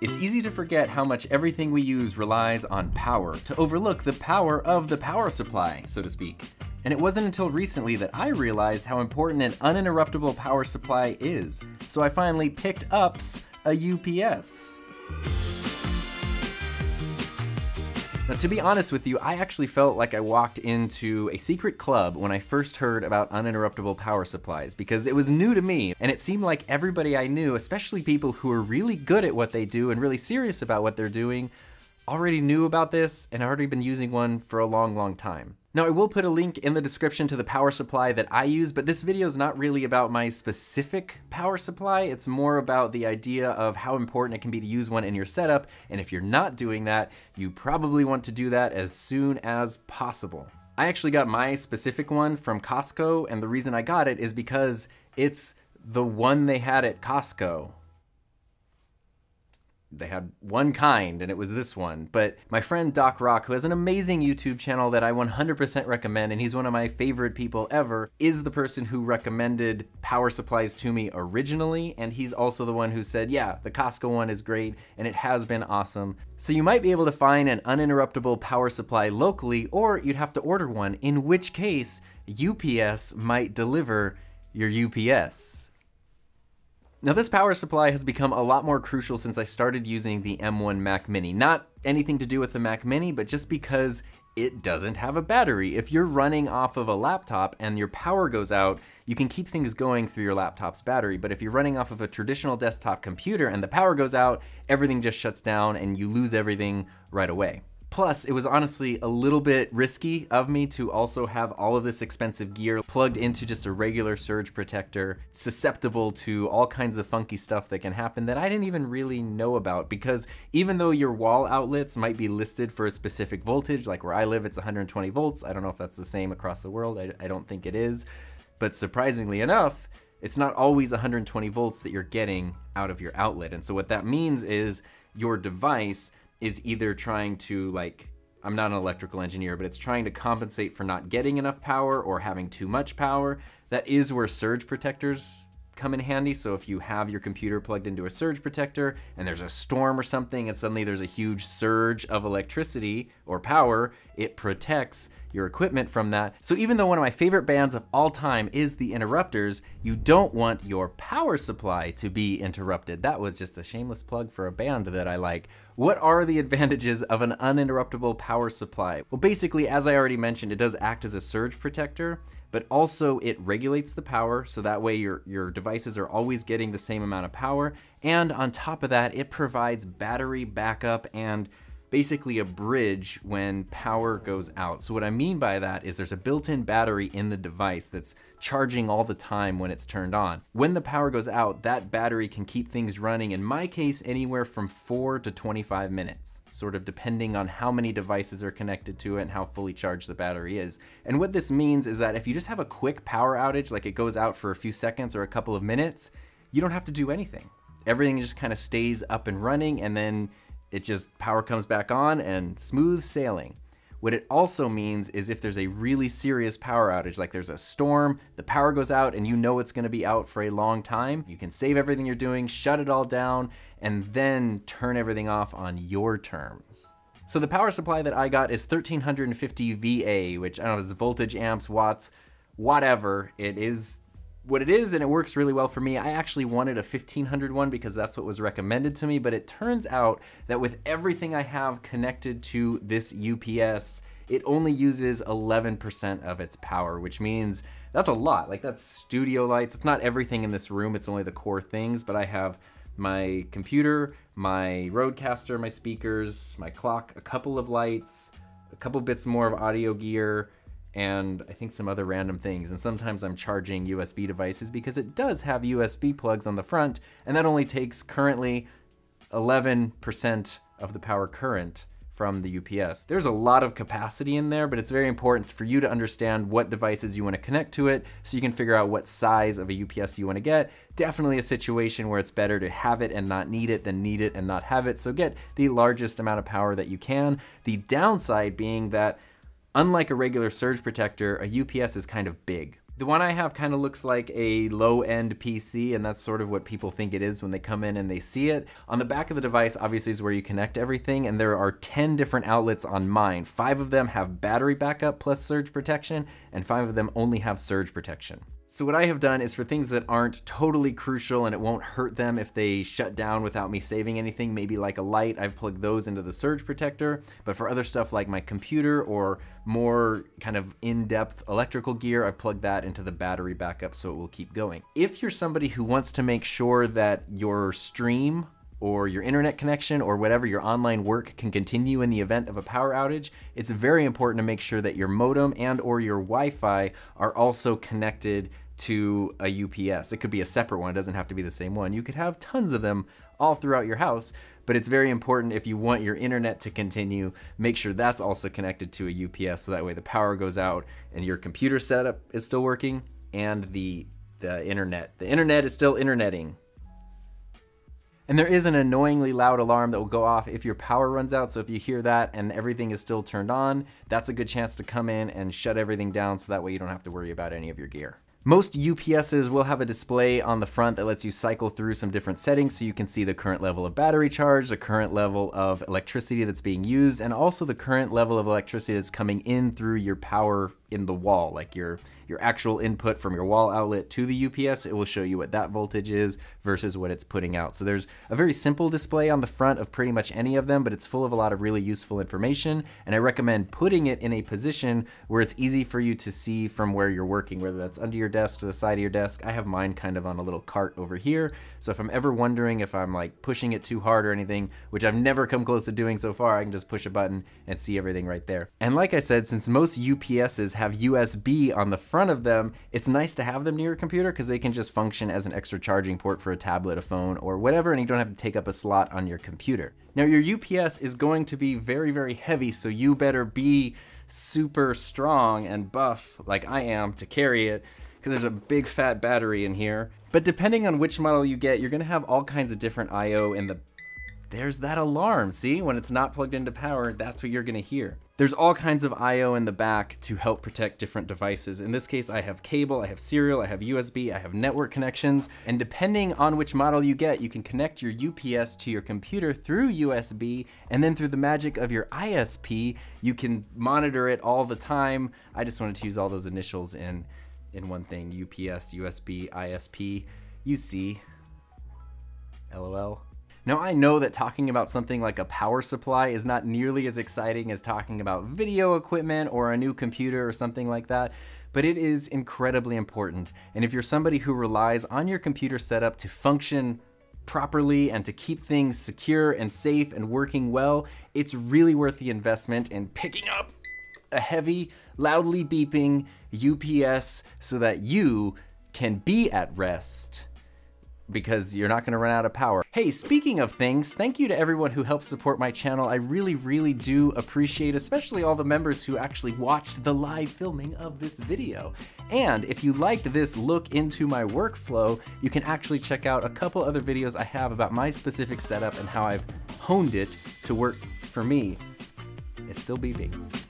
It's easy to forget how much everything we use relies on power, to overlook the power of the power supply, so to speak. And it wasn't until recently that I realized how important an uninterruptible power supply is. So I finally picked up a UPS. Now, to be honest with you, I actually felt like I walked into a secret club when I first heard about uninterruptible power supplies, because it was new to me, and it seemed like everybody I knew, especially people who are really good at what they do and really serious about what they're doing, already knew about this and already been using one for a long, long time. Now, I will put a link in the description to the power supply that I use, but this video is not really about my specific power supply. It's more about the idea of how important it can be to use one in your setup, and if you're not doing that, you probably want to do that as soon as possible. I actually got my specific one from Costco, and the reason I got it is because it's the one they had at Costco. They had one kind, and it was this one. But my friend Doc Rock, who has an amazing YouTube channel that I 100% recommend, and he's one of my favorite people ever, is the person who recommended power supplies to me originally, and he's also the one who said, yeah, the Costco one is great, and it has been awesome. So you might be able to find an uninterruptible power supply locally, or you'd have to order one, in which case UPS might deliver your UPS. Now, this power supply has become a lot more crucial since I started using the M1 Mac Mini. Not anything to do with the Mac Mini, but just because it doesn't have a battery. If you're running off of a laptop and your power goes out, you can keep things going through your laptop's battery. But if you're running off of a traditional desktop computer and the power goes out, everything just shuts down and you lose everything right away. Plus, it was honestly a little bit risky of me to also have all of this expensive gear plugged into just a regular surge protector, susceptible to all kinds of funky stuff that can happen that I didn't even really know about, because even though your wall outlets might be listed for a specific voltage, like where I live it's 120 volts, I don't know if that's the same across the world, I don't think it is, but surprisingly enough, it's not always 120 volts that you're getting out of your outlet. And so what that means is your device is either trying to, like, I'm not an electrical engineer, but it's trying to compensate for not getting enough power or having too much power. That is where surge protectors come in handy. So if you have your computer plugged into a surge protector and there's a storm or something and suddenly there's a huge surge of electricity or power, it protects your equipment from that. So even though one of my favorite bands of all time is the Interrupters, you don't want your power supply to be interrupted. That was just a shameless plug for a band that I like. What are the advantages of an uninterruptible power supply? Well, basically, as I already mentioned, it does act as a surge protector, but also it regulates the power, so that way your devices are always getting the same amount of power. And on top of that, it provides battery backup and basically a bridge when power goes out. So what I mean by that is there's a built-in battery in the device that's charging all the time when it's turned on. When the power goes out, that battery can keep things running, in my case, anywhere from 4 to 25 minutes, sort of depending on how many devices are connected to it and how fully charged the battery is. And what this means is that if you just have a quick power outage, like it goes out for a few seconds or a couple of minutes, you don't have to do anything. Everything just kind of stays up and running, and then it just, power comes back on and smooth sailing. What it also means is if there's a really serious power outage, like there's a storm, the power goes out and you know it's gonna be out for a long time, you can save everything you're doing, shut it all down, and then turn everything off on your terms. So the power supply that I got is 1350 VA, which I don't know, is voltage, amps, watts, whatever. It is what it is, and it works really well for me. I actually wanted a 1500 one because that's what was recommended to me, but it turns out that with everything I have connected to this UPS, it only uses 11% of its power, which means that's a lot. Like, that's studio lights. It's not everything in this room, it's only the core things, but I have my computer, my Rodecaster, my speakers, my clock, a couple of lights, a couple bits more of audio gear, and I think some other random things. And sometimes I'm charging USB devices because it does have USB plugs on the front, and that only takes currently 11% of the power current from the UPS. There's a lot of capacity in there, but it's very important for you to understand what devices you want to connect to it so you can figure out what size of a UPS you want to get. Definitely a situation where it's better to have it and not need it than need it and not have it. So get the largest amount of power that you can. The downside being that unlike a regular surge protector, a UPS is kind of big. The one I have kind of looks like a low-end PC, and that's sort of what people think it is when they come in and they see it. On the back of the device, obviously, is where you connect everything, and there are 10 different outlets on mine. 5 of them have battery backup plus surge protection, and 5 of them only have surge protection. So what I have done is for things that aren't totally crucial and it won't hurt them if they shut down without me saving anything, maybe like a light, I've plugged those into the surge protector. But for other stuff like my computer or more kind of in-depth electrical gear, I've plugged that into the battery backup so it will keep going. If you're somebody who wants to make sure that your stream or your internet connection or whatever your online work can continue in the event of a power outage, it's very important to make sure that your modem and or your Wi-Fi are also connected to a UPS. It could be a separate one, it doesn't have to be the same one. You could have tons of them all throughout your house, but it's very important if you want your internet to continue, make sure that's also connected to a UPS so that way the power goes out and your computer setup is still working and the internet. The internet is still interneting. And there is an annoyingly loud alarm that will go off if your power runs out, so if you hear that and everything is still turned on, that's a good chance to come in and shut everything down so that way you don't have to worry about any of your gear. Most UPSs will have a display on the front that lets you cycle through some different settings so you can see the current level of battery charge, the current level of electricity that's being used, and also the current level of electricity that's coming in through your power in the wall, like your actual input from your wall outlet to the UPS. It will show you what that voltage is versus what it's putting out. So there's a very simple display on the front of pretty much any of them, but it's full of a lot of really useful information, and I recommend putting it in a position where it's easy for you to see from where you're working, whether that's under your desk to the side of your desk. I have mine kind of on a little cart over here, so if I'm ever wondering if I'm like pushing it too hard or anything, which I've never come close to doing so far, I can just push a button and see everything right there. And like I said, since most UPSs have USB on the front of them, it's nice to have them near your computer because they can just function as an extra charging port for a tablet, a phone, or whatever, and you don't have to take up a slot on your computer. Now your UPS is going to be very, very heavy, so you better be super strong and buff like I am to carry it, because there's a big fat battery in here. But depending on which model you get, you're gonna have all kinds of different I/O in the... There's that alarm, see? When it's not plugged into power, that's what you're gonna hear. There's all kinds of I/O in the back to help protect different devices. In this case, I have cable, I have serial, I have USB, I have network connections, and depending on which model you get, you can connect your UPS to your computer through USB, and then through the magic of your ISP, you can monitor it all the time. I just wanted to use all those initials in one thing: UPS, USB, ISP, UC, LOL. Now I know that talking about something like a power supply is not nearly as exciting as talking about video equipment or a new computer or something like that, but it is incredibly important. And if you're somebody who relies on your computer setup to function properly and to keep things secure and safe and working well, it's really worth the investment in picking up a heavy, loudly beeping UPS so that you can be at rest, because you're not gonna run out of power. Hey, speaking of things, thank you to everyone who helps support my channel. I really, really do appreciate, especially all the members who actually watched the live filming of this video. And if you liked this look into my workflow, you can actually check out a couple other videos I have about my specific setup and how I've honed it to work for me. It's still beeping.